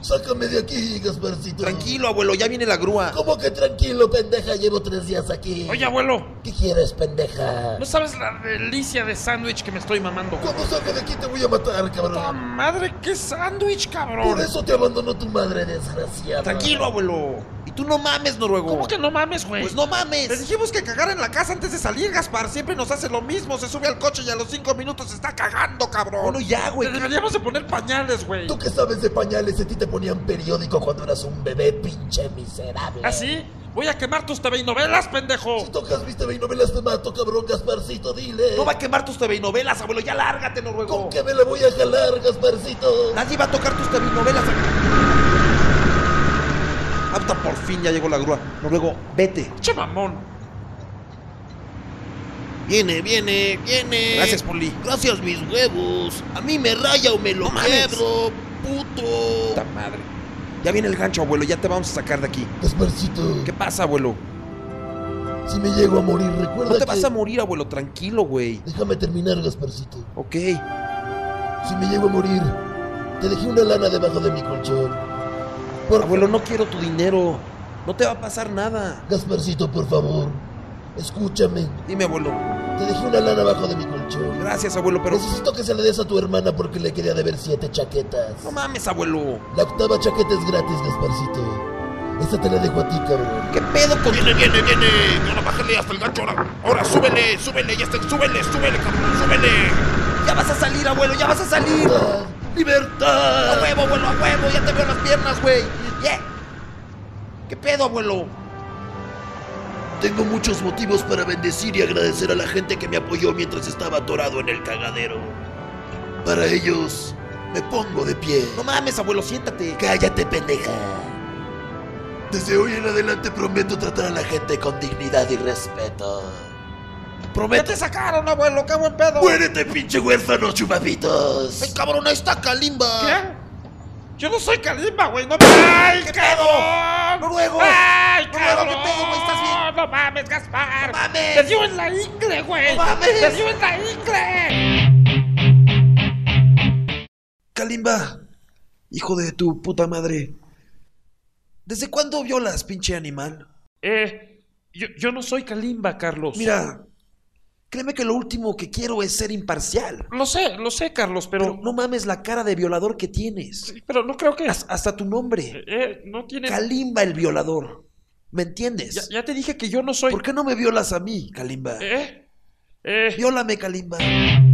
Sácame de aquí, Gasparcito. Tranquilo, abuelo, ya viene la grúa. ¿Cómo que tranquilo, pendeja? Llevo 3 días aquí. Oye, abuelo, ¿Qué quieres, pendeja? ¿no sabes la delicia de sándwich que me estoy mamando? Cuando salga de aquí te voy a matar, ¡Puta cabrón. madre, qué sándwich, cabrón! Por eso te abandonó tu madre, desgraciada. Tranquilo, abuelo. Y tú no mames, Noruego. ¿Cómo que no mames, güey? Pues no mames. Le dijimos que cagara en la casa antes de salir, Gaspar. Siempre nos hace lo mismo. Se sube al coche y a los 5 minutos se está cagando, cabrón. Bueno, ya, güey. Le deberíamos de poner pañales, güey. ¿Tú qué sabes de pañales? A ti te ponían periódico cuando eras un bebé, pinche miserable. ¿Ah, sí? Voy a quemar tus TV y novelas, pendejo. Si tocas mis TV y novelas te mato, cabrón, Gasparcito, dile. No va a quemar tus TV y novelas, abuelo. Ya lárgate, Noruego. ¿Con qué me la voy a jalar, Gasparcito? Nadie va a tocar tus TV y novelas. Hasta por fin ya llegó la grúa. Noruego, vete. Che mamón. Viene. Gracias, Poli. Gracias, mis huevos. A mí me raya o me lo No mames. quebro, puto. Puta madre. Ya viene el gancho, abuelo. Ya te vamos a sacar de aquí. Gasparcito, ¿Qué pasa, abuelo? si me llego a morir, recuerda No te que... vas a morir, abuelo. Tranquilo, güey. Déjame terminar, Gasparcito. Ok. Si me llego a morir, te dejé una lana debajo de mi colchón. Abuelo, no quiero tu dinero. No te va a pasar nada. Gasparcito, por favor, escúchame. Dime, abuelo. Te dejé una lana abajo de mi colchón. Gracias, abuelo, pero... Necesito que se le des a tu hermana porque le quería deber 7 chaquetas. No mames, abuelo. La 8ª chaqueta es gratis, Gasparcito. Esta te la dejo a ti, cabrón. ¿Qué pedo con...? Viene. Ahora bájale hasta el gancho. Ahora súbele. Ya está. Súbele, cabrón. Súbele. Ya vas a salir, abuelo. Ya vas a salir. ¡Libertad! A huevo, abuelo, a huevo. Ya te veo las piernas, güey. Yeah. ¿Qué pedo, abuelo? Tengo muchos motivos para bendecir y agradecer a la gente que me apoyó mientras estaba atorado en el cagadero. Para ellos, me pongo de pie. No mames, abuelo, siéntate. ¡Cállate, pendeja! Desde hoy en adelante prometo tratar a la gente con dignidad y respeto. Ya Prometo... te sacaron, abuelo. Qué buen pedo. ¡Muérete, pinche huérfano, chupapitos! Ay, cabrón, ahí está Kalimba. ¿Qué? Yo no soy Kalimba, güey. No mames. ¡Ay, ¿Qué cabrón! Noruego. ¡Ay, Noruego, cabrón! ¿qué pedo, güey? ¿Estás bien? No mames, Gaspar. ¡No mames! ¡Te dio en la ingle, güey! ¡No mames! ¡Te dio en la ingle! Kalimba, hijo de tu puta madre. ¿Desde cuándo violas, pinche animal? Yo no soy Kalimba, Carlos. Mira, créeme que lo último que quiero es ser imparcial. Lo sé, Carlos, Pero no mames la cara de violador que tienes. Sí, pero no creo que... Hasta tu nombre. no tiene... Kalimba el violador. ¿Me entiendes? Ya te dije que yo no soy... ¿Por qué no me violas a mí, Kalimba? Viólame, Kalimba.